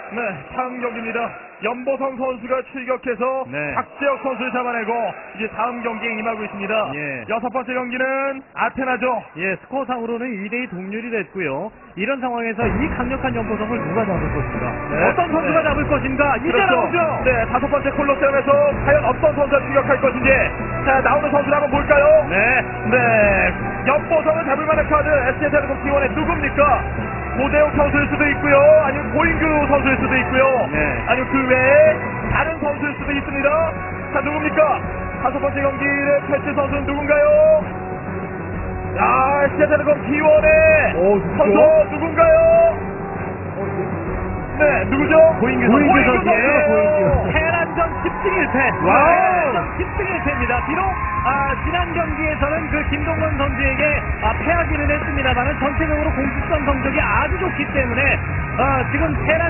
네, 다음 경기입니다. 연보성 선수가 출격해서 네. 박재혁 선수를 잡아내고 이제 다음 경기에 임하고 있습니다. 예. 여섯 번째 경기는 아테나죠. 예, 스코어상으로는 2대2 동률이 됐고요. 이런 상황에서 이 강력한 연보성을 누가 잡을 것인가? 네. 어떤 선수가 네. 잡을 것인가? 이제 그렇죠. 나오죠. 네, 다섯 번째 콜로세움에서 과연 어떤 선수가 출격할 것인지. 자, 나오는 선수를 한번 볼까요? 네. 네, 연보성을 잡을 만한 카드 SK텔레콤 T1의 누굽니까? 고대욱 선수일 수도 있고요. 아니면 고인규 선수일 수도 있고요. 네. 아니면 그 외에 다른 선수일 수도 있습니다. 자, 누굽니까? 다섯 번째 경기를 펼칠 선수는 누군가요? 야, SK텔레콤 T1의 누구죠? 선수 누군가요? 네, 누구죠? 고인규 선수예요. 선수예요. 테란전 10승 1패. 와우. 테란전 10승 1패입니다. 비록 지난 경기에서는 그 김동건 선수에게 패하기는 했습니다만 전체적으로 공식전 성적이 아주 좋기 때문에 지금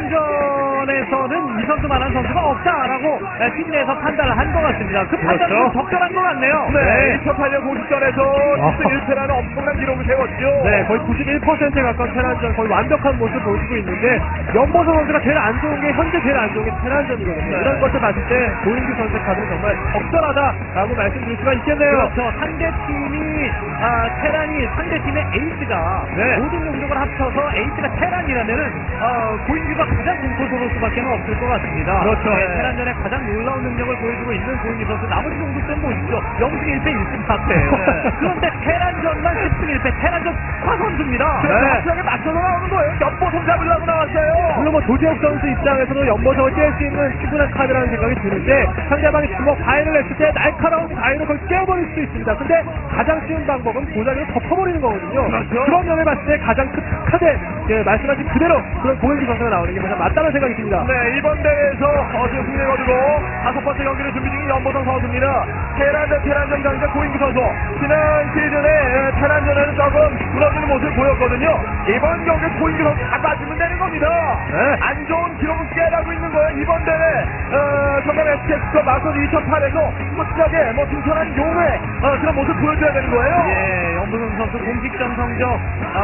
테란전에서는 이 선수만한 선수가 없다라고 팀 내에서 판단을 한 것 같습니다. 그 판단은 그렇죠. 적절한 것 같네요. 네, 2008년 공식전에서 10승 1패라는 엄청난 기록을 세웠죠. 네, 거의 91%에 가까운 테란전 거의 완벽한 모습을 보여주고 있는데 연보성 선수가 제일 안 좋은 게 현재 제일 안 좋은 게 테란전이거든요. 네. 이런 것을 봤을 때 고인규 선수의 카드는 정말 적절하다라고 말씀드릴 수가 있겠네요. 그렇죠. 상대팀이 테란이 상대팀의 에이스가 네. 모든 능력을 합쳐서 에이스가 테란이라면은 고인규가 가장 공포스러울 수밖에 없을 것 같습니다. 그렇죠. 네, 네. 테란전에 가장 놀라운 능력을 보여주고 있는 고인규 선수. 나머지 공격전 보시죠. 0승 1패 1승 4패. 그런데 테란전만 10승 1패. 테란전 화 선수입니다. 그래서 네. 확실하게 맞춰서 나오는 거예요. 연보성 잡으려고 나왔어요. 물론 뭐 조재욱 선수 입장에서도 연보성을 깰 수 있는 충분한 카드라는 생각이 드는데 상대방이 주먹 바위를 냈을 때 날카로운 바위로 그걸 깨어버릴 수도 있습니다. 근데 가장 쉬운 방법은 보자기로 덮어버리는 거거든요. 그렇죠. 그런 면을 봤을 때 가장 큰 카드, 예, 말씀하신 그대로 그런 고인규 선수가 나오는 게 가장 맞다는 생각이 듭니다. 네, 이번 대회에서 지금 승리를 거두고 다섯 번째 경기를 준비 중인 연보성 선수입니다. 테란전 강자 고인규 선수. 지난 시즌에 테란전에는 조금 무너지는 모습을 보였거든요. 이번 경기 고인규 선수 다 빠지면 되는 겁니다. 네. 안 좋은 기록을 깨라고 있는 거예요. 이번 대회 정말 SK스컵 마스터즈 2008에서 확실하게 등천한 용의 그런 모습을 보여줘야 되는 거예요. 예, 연보성 선수 공식전 성적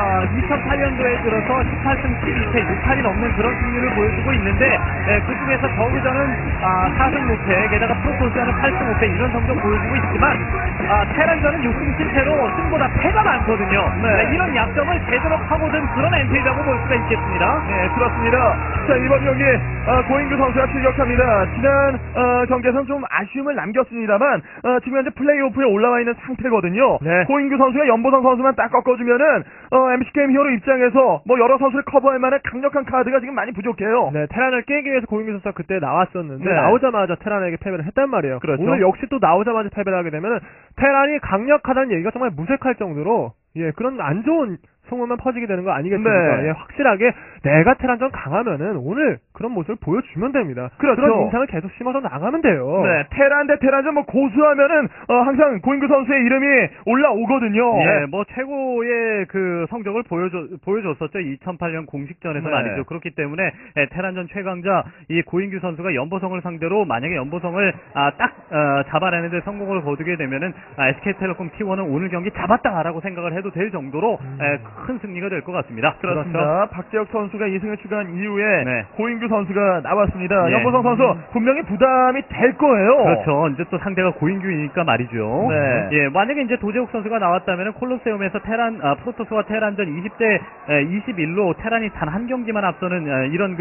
2008년도에 들어서 18승 12패 6할이 넘는 그런 승률을 보여주고 있는데 그 중에서 저그전은 4승 5패 게다가 프로토스전은 8승 5패 이런 성적 보여주고 있지만 테란전은 6승 7패로 승보다 패가 많거든요. 네. 이런 약점을 제대로 파고든 그런 엔트리라고 볼 수가 있겠습니다. 네, 그렇습니다. 자, 이번 경기 고인규 선수가 출격합니다. 지난 경기에서는 좀 아쉬움을 남겼습니다만 지금 현재 플레이오프에 올라와 있는 상태거든요. 네. 고인규 선수가 연보성 선수만 딱 꺾어주면은 MC게임 히어로 입장에서 뭐 여러 선수를 커버할 만한 강력한 카드가 지금 많이 부족해요. 네, 테란을 깨기 위해서 고인규 선수가 그때 나왔었는데 네. 나오자마자 테란에게 패배를 했단 말이에요. 그렇죠. 오늘 역시 또 나오자마자 패배를 하게 되면 테란이 강력하다는 얘기가 정말 무색할 정도로 그런 안 좋은 소문만 퍼지게 되는 거 아니겠습니까? 네. 확실하게 내가 테란전 강하면은 오늘 그런 모습을 보여주면 됩니다. 그렇죠. 그런 인상을 계속 심어서 나가면 돼요. 네, 테란 대 테란전 뭐 고수하면은 항상 고인규 선수의 이름이 올라오거든요. 예, 뭐 최고의 그 성적을 보여줬었죠. 2008년 공식전에서 네. 말이죠. 그렇기 때문에 테란전 최강자 이 고인규 선수가 연보성을 상대로 만약에 연보성을 딱 잡아내는데 성공을 거두게 되면은 SK텔레콤 T1은 오늘 경기 잡았다라고 생각을 해도 될 정도로 큰 승리가 될 것 같습니다. 그렇습니다. 박재혁 선수가 2승을 추가한 이후에 네. 고인규 선수가 나왔습니다. 예. 연보성 선수 분명히 부담이 될 거예요. 그렇죠. 이제 또 상대가 고인규이니까 말이죠. 네. 예, 만약에 이제 도재욱 선수가 나왔다면 콜로세움에서 프로토스와 테란전 20대 21로 테란이 단 한 경기만 앞서는 이런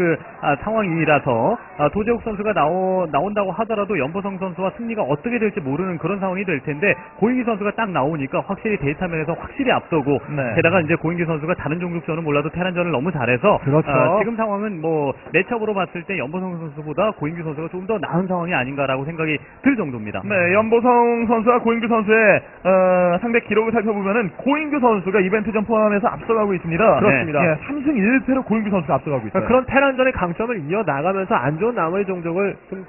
상황이라서 도재욱 선수가 나온다고 하더라도 연보성 선수와 승리가 어떻게 될지 모르는 그런 상황이 될 텐데 고인규 선수가 딱 나오니까 확실히 데이터 면에서 확실히 앞서고 네. 게다가 이제 고인규 선수가 다른 종족전은 몰라도 테란전을 너무 잘해서 그렇죠. 지금 상황은 뭐 매첩으로 봤을 때 연보성 선수보다 고인규 선수가 조금 더 나은 상황이 아닌가라고 생각이 들 정도입니다. 네, 연보성 선수와 고인규 선수의 상대 기록을 살펴보면은 고인규 선수가 이벤트전 포함해서 앞서가고 있습니다. 그렇습니다. 예, 3승 1패로 고인규 선수가 앞서가고 있어요. 그런 테란전의 강점을 이어나가면서 안 좋은 나머지 종족을 좀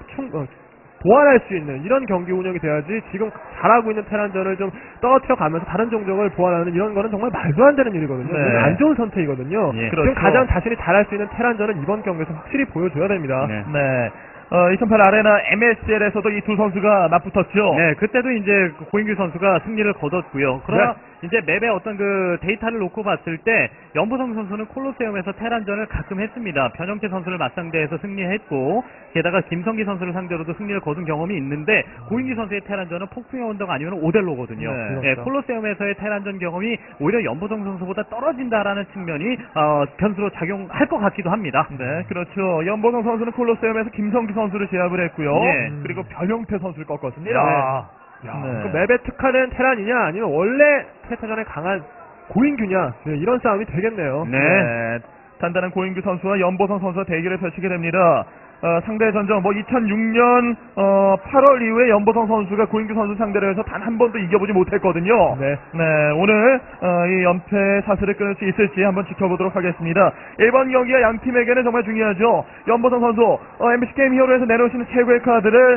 보완할 수 있는 이런 경기 운영이 돼야지 지금 잘하고 있는 테란전을 좀 떨어뜨려 가면서 다른 종족을 보완하는 이런 거는 정말 말도 안 되는 일이거든요. 네. 안 좋은 선택이거든요. 예. 지금 그렇죠. 가장 자신이 잘할 수 있는 테란전은 이번 경기에서 확실히 보여줘야 됩니다. 네. 네. 2008 아레나 MSL에서도 이 두 선수가 맞붙었죠. 네, 그때도 이제 고인규 선수가 승리를 거뒀고요. 그러나 네. 이제 맵의 어떤 그 데이터를 놓고 봤을 때 연보성 선수는 콜로세움에서 테란전을 가끔 했습니다. 변형태 선수를 맞상대해서 승리했고 게다가 김성기 선수를 상대로도 승리를 거둔 경험이 있는데 고인규 선수의 테란전은 폭풍의 언덕 아니면 오델로거든요. 네, 예, 그렇죠. 콜로세움에서의 테란전 경험이 오히려 연보성 선수보다 떨어진다라는 측면이 변수로 작용할 것 같기도 합니다. 네, 그렇죠. 연보성 선수는 콜로세움에서 김성기 선수를 제압을 했고요. 예. 그리고 변형태 선수를 꺾었습니다. 야, 네. 그 맵에 특화된 테란이냐 아니면 원래 테란전에 강한 고인규냐 네, 이런 싸움이 되겠네요. 네. 단단한 고인규 선수와 연보성 선수가 대결을 펼치게 됩니다. 상대 전적 2006년 8월 이후에 연보성 선수가 고인규 선수 상대로 해서 단 한 번도 이겨보지 못했거든요. 네. 오늘 이 연패 사슬을 끊을 수 있을지 한번 지켜보도록 하겠습니다. 이번 경기가 양 팀에게는 정말 중요하죠. 연보성 선수 MBC 게임 히어로에서 내놓으시는 최고의 카드를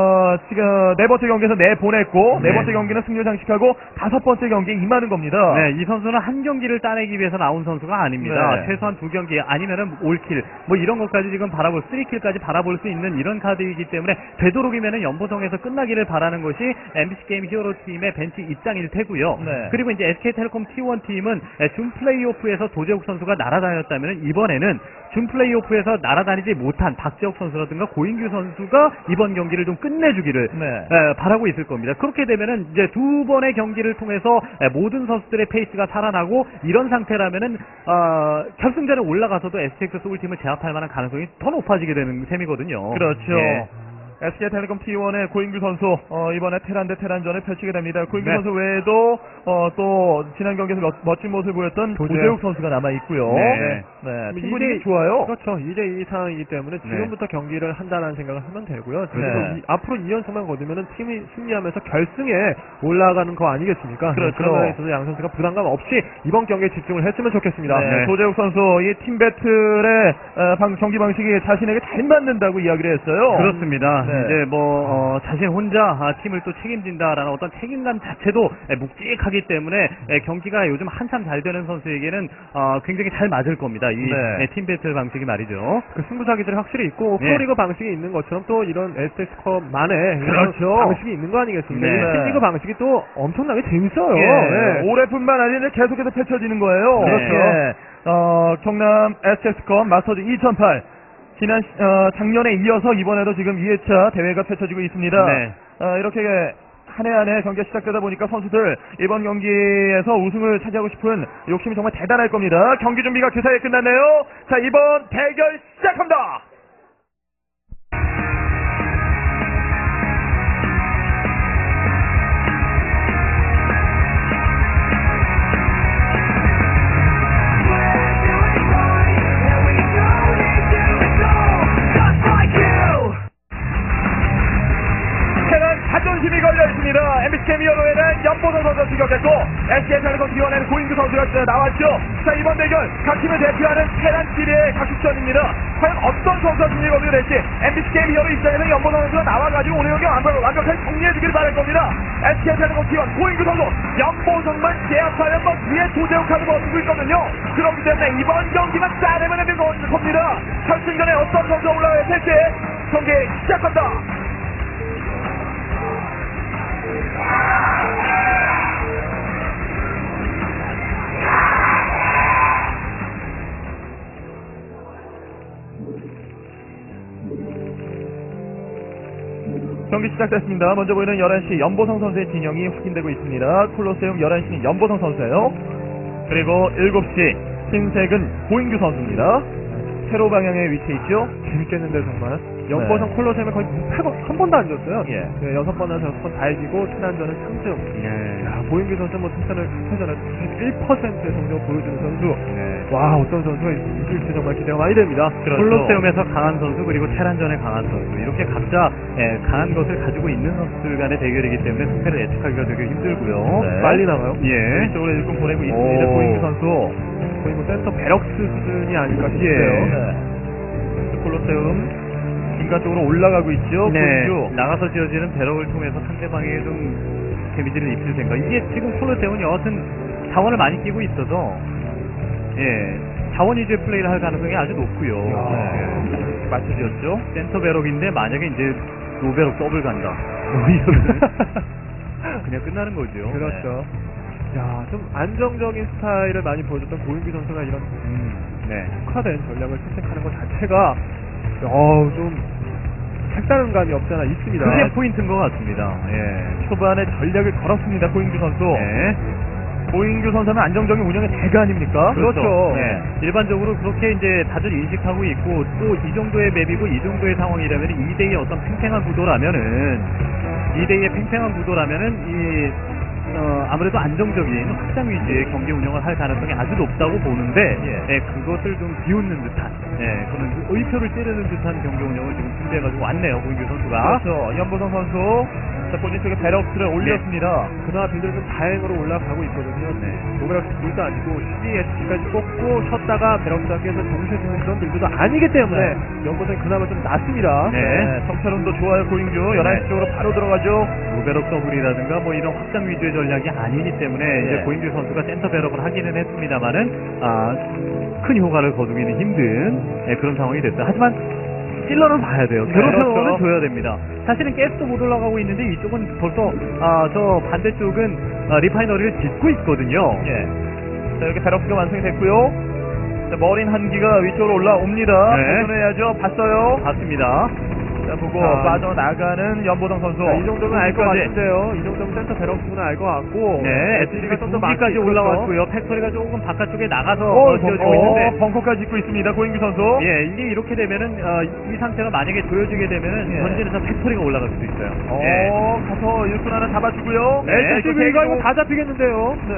지금 네 번째 경기에서 내보냈고 네 네. 번째 경기는 승리를 장식하고 다섯 번째 경기에 임하는 겁니다. 네, 이 선수는 한 경기를 따내기 위해서 나온 선수가 아닙니다. 네. 최소한 두 경기 아니면은 올킬 뭐 이런 것까지 지금 바라볼 3킬까지 바라볼 수 있는 이런 카드이기 때문에 되도록이면은 연보성에서 끝나기를 바라는 것이 MBC 게임 히어로 팀의 벤치 입장일 테고요. 네. 그리고 이제 SK텔레콤 T1 팀은 준 플레이오프에서 도재욱 선수가 날아다녔다면 이번에는 준 플레이오프에서 날아다니지 못한 박재욱 선수라든가 고인규 선수가 이번 경기를 좀 끝내주기를 네. 바라고 있을 겁니다. 그렇게 되면은 이제 두 번의 경기를 통해서 모든 선수들의 페이스가 살아나고 이런 상태라면은 결승전에 올라가서도 STX 소울팀을 제압할 만한 가능성이 더 높아지게 되는 셈이거든요. 그렇죠. 예. SK텔레콤 T1의 고인규 선수 이번에 테란 대 테란전을 펼치게 됩니다. 고인규 네. 선수 외에도 또 지난 경기에서 멋진 모습을 보였던 도재욱 선수가 남아 있고요. 네. 충분히 좋아요. 그렇죠. 2대2 상황이기 때문에 네. 지금부터 경기를 한다는 생각을 하면 되고요. 그리고 네. 앞으로 2연승만 거두면 팀이 승리하면서 결승에 올라가는 거 아니겠습니까? 그렇죠. 그런 면에 있어서 양 선수가 부담감 없이 이번 경기에 집중을 했으면 좋겠습니다. 네, 도재욱 선수 이 팀 배틀의 경기 방식이 자신에게 잘 맞는다고 이야기를 했어요. 그렇습니다. 네. 이제 뭐 자신 혼자 팀을 또 책임진다라는 어떤 책임감 자체도 묵직하기 때문에 경기가 요즘 한참 잘 되는 선수에게는 굉장히 잘 맞을 겁니다. 이 네. 팀 배틀 방식이 말이죠. 그 승부사기들이 확실히 있고 네. 프로리그 방식이 있는 것처럼 또 이런 SS컵만의 그렇죠. 방식이 있는 거 아니겠습니까? 네. 이 팀리그 방식이 또 엄청나게 재밌어요. 예, 네. 올해뿐만 아니라 계속해서 펼쳐지는 거예요. 그렇죠. 예. 경남 SS컵 마스터즈 2008 지난 작년에 이어서 이번에도 지금 2회차 대회가 펼쳐지고 있습니다. 네. 이렇게 한 해 한 해 경기가 시작되다 보니까 선수들 이번 경기에서 우승을 차지하고 싶은 욕심이 정말 대단할 겁니다. 경기 준비가 그 사이에 끝났네요. 자, 이번 대결 시작합니다. 자존심이 걸려 있습니다. MBC 게임 히어로에는 연보성 선수가 출격했고 SK텔레콤 T1에는 고인규 선수가 나왔죠. 자, 이번 대결 각 팀을 대표하는 테란끼리의 각축전입니다. 과연 어떤 선수가 승리를 거두게 될지 MBC 게임 히어로 입장에서는 연보성 선수가 나와가지고 오늘 경기 완벽하게 정리해주길 바랄 겁니다. SK텔레콤 T1 고인규 선수 연보성만 제압하면 뒤에 도재욱 카드 버티고 있거든요. 그렇기 때문에 이번 경기만 짜내면 되는 겁니다. 결승전에 어떤 선수가 올라와야 될지 경기 시작합니다. 경기 시작됐습니다. 먼저 보이는 11시 연보성 선수의 진영이 확인되고 있습니다. 콜로세움 11시는 연보성 선수예요. 그리고 7시 흰색은 고인규 선수입니다. 세로 방향에 위치해 있죠. 재밌겠는데 정말. 연보성 네. 콜로세움에 거의 한 번도 안 졌어요. 예. 네, 6번에서 6번 다 이기고 지난전은 3승. 네. 야, 고인규 선수 뭐 특전을 1%의 성적을 보여주는 선수. 네. 와, 어떤 선수가 이길지 정말 기대가 많이 됩니다. 그렇죠. 콜로세움에서 강한 선수 그리고 테란전에 강한 선수 이렇게 각자 강한 것을 가지고 있는 선수들 간의 대결이기 때문에 승패를 예측하기가 되게 힘들고요. 네. 빨리 나가요. 예. 이쪽으로 일꾼 보내고 있습니다. 오. 고인규 선수. 거의 뭐 센터 베럭스 수준이 아닐까 싶어요. 예. 네. 콜로세움 인가 쪽으로 올라가고 있죠. 네, 고인규. 나가서 지어지는 배럭을 통해서 상대방에게 좀 데미지를 입힐 생각. 이게 지금 콜로세움은 여하튼 자원을 많이 끼고 있어서 예 자원 위주의 플레이를 할 가능성이 아주 높고요. 네. 맞춰지었죠. 센터 배럭인데 만약에 이제 노배럭 더블 간다. 그냥 끝나는 거죠. 그렇죠. 야, 좀 안정적인 스타일을 많이 보여줬던 고인규 선수가 이런 네. 특화된 전략을 선택하는 것 자체가 좀 색다른 감이 없지 않아 있습니다. 그게 포인트인 것 같습니다. 예. 초반에 전략을 걸었습니다. 고인규 선수. 네. 고인규 선수는 안정적인 운영의 대가 아닙니까? 그렇죠. 네. 일반적으로 그렇게 이제 다들 인식하고 있고 또 이 정도의 맵이고 이 정도의 상황이라면 2대2의 어떤 팽팽한 구도라면은 2대2의 팽팽한 구도라면은 아무래도 안정적인 확장 위주의 경기 운영을 할 가능성이 아주 높다고 보는데 예, 그것을 좀 비웃는 듯한 그런 의표를 찌르는 듯한 경기 운영을 지금 준비해가지고 왔네요. 고인규 선수가. 그렇죠. 연보성 선수 자, 본인 쪽에 베럭스를 올렸습니다. 그나마 빌드는 좀 다행으로 올라가고 있거든요. 노베락스 빌드 아니고 12SP까지 뽑고 쉬었다가 베럭스가 깨서 동시에 주는 그런 빌드도 아니기 때문에 연보성이 그나마 좀 낫습니다. 네. 정찰운도 좋아요. 고인규 11시 쪽으로 바로 들어가죠. 노베럭 더블이라든가 뭐 이런 확장 위주의 전략이 아니기 때문에 이제 고인규 선수가 센터 베럭을 하기는 했습니다만은 큰 효과를 거두기는 힘든 그런 상황이 됐어요. 하지만 찔러는 봐야 돼요. 괴롭혀는 그렇죠. 줘야 됩니다. 사실은 가스도 못 올라가고 있는데 이쪽은 벌써 저 반대쪽은 리파이너리를 짓고 있거든요. 예. 자, 이렇게 베럭스가 완성이 됐고요. 자, 머린 한기가 위쪽으로 올라옵니다. 네. 발전해야죠. 봤어요. 봤습니다. 자, 보고 자, 빠져나가는 연보성 선수. 이 정도면 알 것 여기까지. 같은데요. 이 정도면 센터 베럭스는 알 것 같고. 네, SG가 SG가 좀더 두기까지 많이 올라왔고요. 팩토리가 조금 바깥쪽에 나가서 지어지고 있는데 벙커까지 짓고 있습니다. 고인규 선수. 예, 이게 이렇게 되면은 이 상태가 만약에 조여지게 되면은 예. 전진에서 팩토리가 올라갈 수도 있어요. 예. 가서 일꾼 하나 잡아주고요. 네, SG가 이거 다 잡히겠는데요. 네.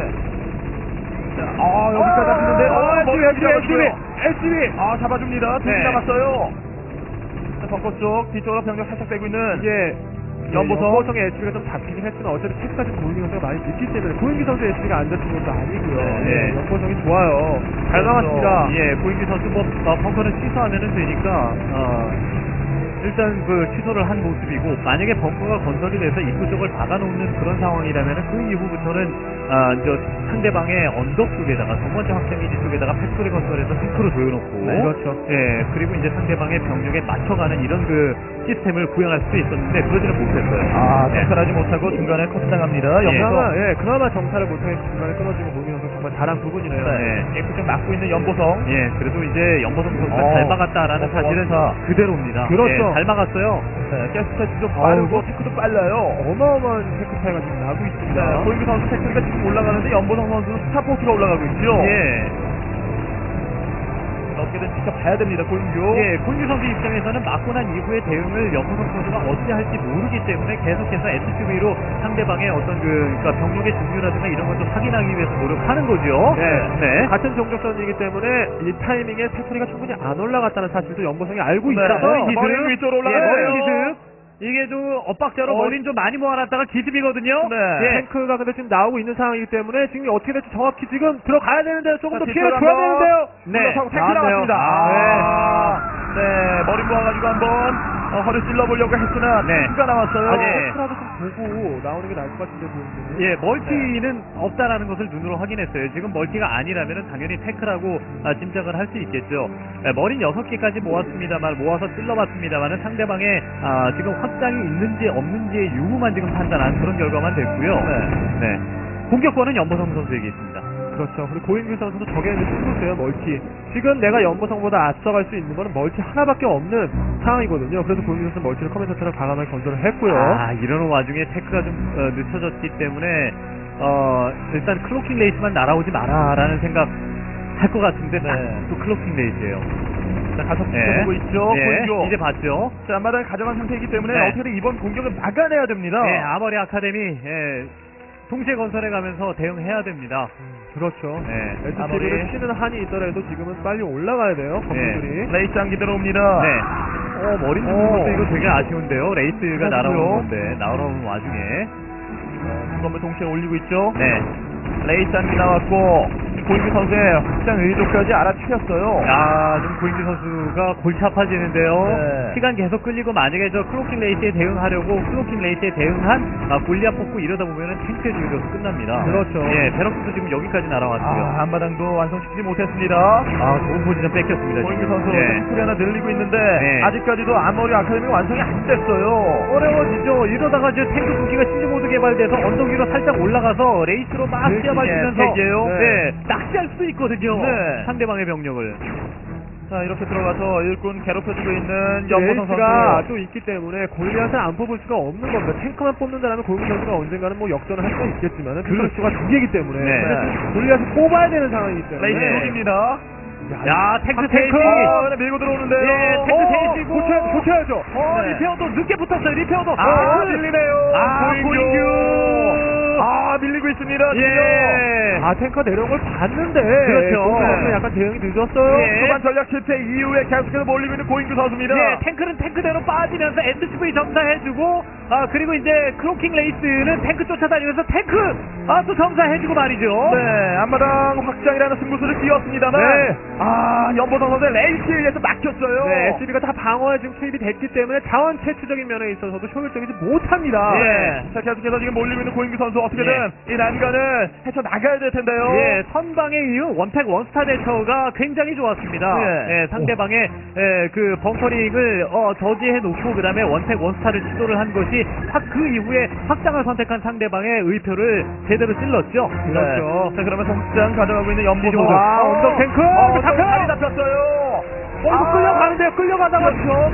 자, 여기까지 잡히는데, SG! 잡아줍니다. 둘이 네. 잡았어요. 자, 벙커 쪽, 뒤쪽으로 병력 살짝 빼고 있는, 이게 연보성. 연보성의 SG가 좀 잡히긴 했지만 어차피 책까지 고인규 선수가 많이 늦기 때문에 고인규 선수 SG가 안 잡힌 것도 아니고요. 네. 연보성이 좋아요. 잘 나갔습니다. 예, 고인규 선수 벙커는 취소하면은 되니까 일단 그 취소를 한 모습이고 만약에 벙커가 건설이 돼서 입구 쪽을 박아놓는 그런 상황이라면은 그 이후부터는 저 상대방의 언덕 쪽에다가 첫 번째 확장기지 쪽에다가 팩토리 건설해서 탱크로 조여놓고 네, 그렇죠. 예, 그리고 이제 상대방의 병력에 맞춰가는 이런 그 시스템을 구현할 수 있었는데 그러지는 못했어요. 예. 정찰하지 못하고 중간에 커트당합니다. 그나마, 그나마 정찰을 못하게 중간에 끊어지고 고인규 선수 정말 잘한 부분이네요. 네. 좀 막고 있는 연보성. 예, 그래도 이제 연보성 선수가 잘 막았다라는 사실은 그대로입니다. 그렇죠. 예, 잘 막았어요. 네, 가스 패스도 빠르고 테크도 빨라요. 어마어마한 테크 차이가 지금 나고 있습니다. 고인규 선수 테크가 지금 올라가는데 연보성 선수는 스타포트가 올라가고 있죠. 예. 어떻게든 지켜봐야 됩니다. 고인규. 예, 고인규 선수 입장에서는 맞고 난 이후의 대응을 연보성 선수가 어떻게 할지 모르기 때문에 계속해서 SCV로 상대방의 어떤 그러니까 병력의 종류라든가 이런 걸 좀 확인하기 위해서 노력하는 거죠. 네. 같은 종족선이기 때문에 이 타이밍에 팩토리가 충분히 안 올라갔다는 사실도 연보성이 알고 있어서 머리 위쪽으로 올라가요. 머리 기습. 이게 좀 엇박자로 머리는 좀 많이 모아놨다가 기습이거든요. 네. 예. 탱크가 근데 지금 나오고 있는 상황이기 때문에 지금 어떻게 될지 정확히 지금 들어가야 되는데요. 조금 더 자, 피해를 뒤쪽으로 줘야 한번. 되는데요. 네. 탱크 나왔네요. 나왔습니다. 네, 머리 모아가지고 한번 허를 찔러보려고 했으나 네. 가 나왔어요. 네. 탱크라도 좀 보고 나오는 게 나을 것 같은데 보이는데. 예, 멀티는 없다라는 것을 눈으로 확인했어요. 지금 멀티가 아니라면 당연히 태클하고 짐작을 할 수 있겠죠. 머린 6개까지 모아서 찔러봤습니다만은 상대방의 지금 확장이 있는지 없는지의 유무만 지금 판단한 그런 결과만 됐고요. 네. 공격권은 연보성 선수에게 있습니다. 그렇죠. 그리고 고인규 선수도 저게 이제 승부수예요, 멀티. 지금 내가 연보성보다 앞서갈 수 있는 거는 멀티 하나밖에 없는 상황이거든요. 그래서 고인규 선수는 멀티를 커맨서처럼 과감하게 건설을 했고요. 이러는 와중에 태크가 좀 늦춰졌기 때문에 일단 클로킹 레이스만 날아오지 마라라는 생각 할 것 같은데 또 클로킹 레이스예요. 자, 가서 지켜보고 있죠. 고인규. 이제 봤죠. 자, 앞마당을 가져간 상태이기 때문에 네. 어떻게든 이번 공격을 막아내야 됩니다. 네, 아머리 아카데미 동시에 건설해 가면서 대응해야 됩니다. 그렇죠. 네. SCV를 치는 한이 있더라도 지금은 빨리 올라가야 돼요, 건물들이. 레이스 한기 들어옵니다. 네. 머리 뚫는 것도 이거 되게 아쉬운데요. 레이스가 날아오는 건데, 나오는 와중에. 건물 동시에 올리고 있죠. 네. 레이스 한기 나왔고, 고인규 선수의 확장 의도까지 알아채렸어요. 야, 좀 고인규 선수가 골치 아파지는데요. 네. 시간 계속 끌리고 만약에 저 클로킹 레이스에 대응하려고 클로킹 레이스에 대응한 골리앗 뽑고 이러다 보면은 탱크에 죽여서 끝납니다. 그렇죠. 예, 베럭스도 지금 여기까지 날아왔고요. 앞마당도 완성시키지 못했습니다. 좋은 포지션 뺏겼습니다. 고인규 지금. 선수 예. 스킬이 하나 늘리고 있는데 네. 아직까지도 아머리 아카데미가 완성이 안 됐어요. 어려워지죠. 이러다가 이제 탱크 무기가 신규 모드 개발돼서 언덕 위로 살짝 올라가서 레이스로 막 네, 뛰어밟으면서 팩이에요. 네, 낚시할 수도 있거든요. 네. 상대방의 병력을. 자, 이렇게 들어가서 일꾼 괴롭혀주고 있는 연보성 레이스가 선수. 또 있기 때문에 골리앗을 안 뽑을 수가 없는 겁니다. 탱크만 뽑는다면 고인규 선수가 언젠가는 뭐 역전을 할 수가 있겠지만 빈수가 두 개이기 때문에 네. 근데 골리앗을 뽑아야 되는 상황이기 때문에 레이스 네. 속입니다. 야, 탱크 셋이. 네, 밀고 들어오는데요. 예, 탱크 셋이고. 고쳐야죠. 네. 리페어도 늦게 붙었어요. 리페어도. 밀리네요. 고인규. 밀리고 있습니다. 예. 탱크가 내려온 걸 봤는데 그렇죠. 네. 약간 대응이 늦었어요. 예. 초반 전략 실패 이후에 계속해서 몰리고 있는 고인규 선수입니다. 예, 탱크는 탱크대로 빠지면서 SCV 점사해주고, 그리고 이제 클로킹 레이스는 탱크 쫓아다니면서 탱크, 또 점사해주고 말이죠. 네, 앞마당 확장이라는 승부수를 띄웠습니다만, 네. 연보성 선수의 레이스에 의해서 막혔어요. 네, SB가 다 방어에 지금 투입이 됐기 때문에 자원 채취적인 면에 있어서도 효율적이지 못합니다. 예. 자, 계속해서 지금 몰리고 있는 고인규 선수 어떻게든 이 난간을 헤쳐 나가야 될 텐데요. 예, 선방에 이은 원팩 원스타 대처가 굉장히 좋았습니다. 예. 예, 상대방의 그 벙커링을 저지해 놓고 그다음에 원팩 원스타를 시도를 한 것이 그 이후에 확장을 선택한 상대방의 의표를 제대로 찔렀죠. 그렇죠. 자, 그러면서 확장 가져가고 있는 연보성. 언덕 탱크! 잡혀! 많이 잡혔어요. 이거 끌려가는데요. 끌려가다가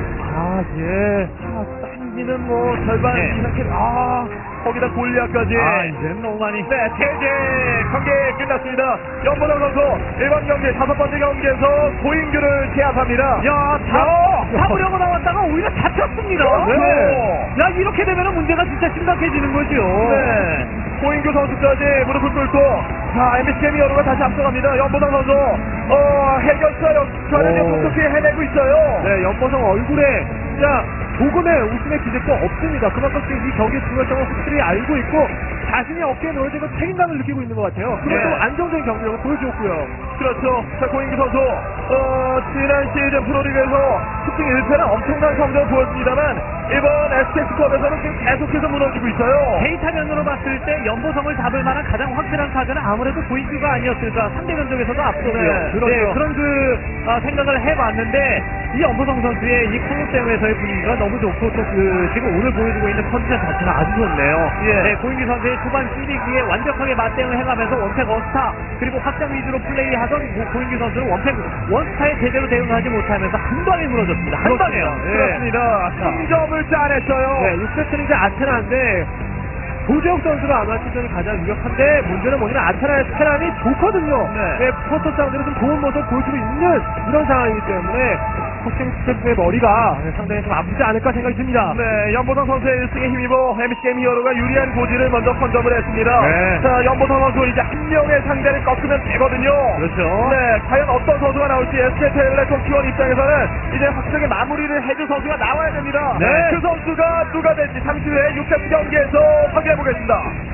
예. 당기는 뭐 절반 네. 이상 캐 거기다 골리앗까지. 이제는 너무 많이. 네, 제재 경기 끝났습니다. 연보성 선수 1번 경기 5번째 경기에서 고인규를 제압합니다. 야, 잡으려고 나왔다가 오히려 잡혔습니다. 네. 야, 이렇게 되면 문제가 진짜 심각해지는 거죠. 네. 고인규 선수까지 무릎을 꿇고 자, MBC 게미어로가 다시 앞서갑니다. 연보성 선수 해결사 역할을 톡톡히 해내고 있어요. 네, 연보성 얼굴에 진짜 조금의 웃음의 기색도 없습니다. 그만큼 지금 이 경기의 중요성을 확실히 알고 있고 자신이 어깨에 놓여지고 책임감을 느끼고 있는 것 같아요. 그리고 네. 안정적인 경기력을 보여줬고요. 그렇죠. 자, 고인규 선수 지난 시즌 프로리그에서 슈팅 1패는 엄청난 성적을 보였습니다만 이번 SK스컵에서는 지금 계속해서 무너지고 있어요. 데이터 면으로 봤을 때 연보성을 잡을 만한 가장 확실한 카드는 아무래도 고인규가 아니었을까. 상대 면적에서도 앞서고요. 네, 그렇죠. 그런 생각을 해봤는데 이 연보성 선수의 이 콜로세움에서의 분위기가 너무 좋고 또 지금 오늘 보여주고 있는 컨디션 자체가 아주 좋네요. 예. 네, 고인규 선수의 초반 시리즈에 완벽하게 맞대응을 해가면서 원팩 원스타 그리고 확장 위주로 플레이하던 고인규 선수는 원팩 원스타에 제대로 대응하지 못하면서 한 방에 무너졌습니다. 한 방에요. 그렇습니다. 3점을 짜냈어요. 네, 6세트는 이제 아테나인데 도재욱 선수가 아마 시즌이 가장 유력한데 문제는 뭐냐면 아테나의 테란이 좋거든요. 네. 프로토스 상대로 좀 좋은 모습을 보여주고 있는 이런 상황이기 때문에 코칭 스태프의 머리가 상당히 좀 아프지 않을까 생각이 듭니다. 네, 연보성 선수의 1승에 힘입어 MBC 게임 히어로가 유리한 고지를 먼저 선점을 했습니다. 네. 자, 연보성 선수 이제 한 명의 상대를 꺾으면 되거든요. 그렇죠. 네, 과연 어떤 선수가 나올지 SK텔레콤 T1 입장에서는 이제 확실하게 마무리를 해줄 선수가 나와야 됩니다. 네. 그 선수가 누가 될지 잠시 후에 6세트 경기에서 확인해보겠습니다.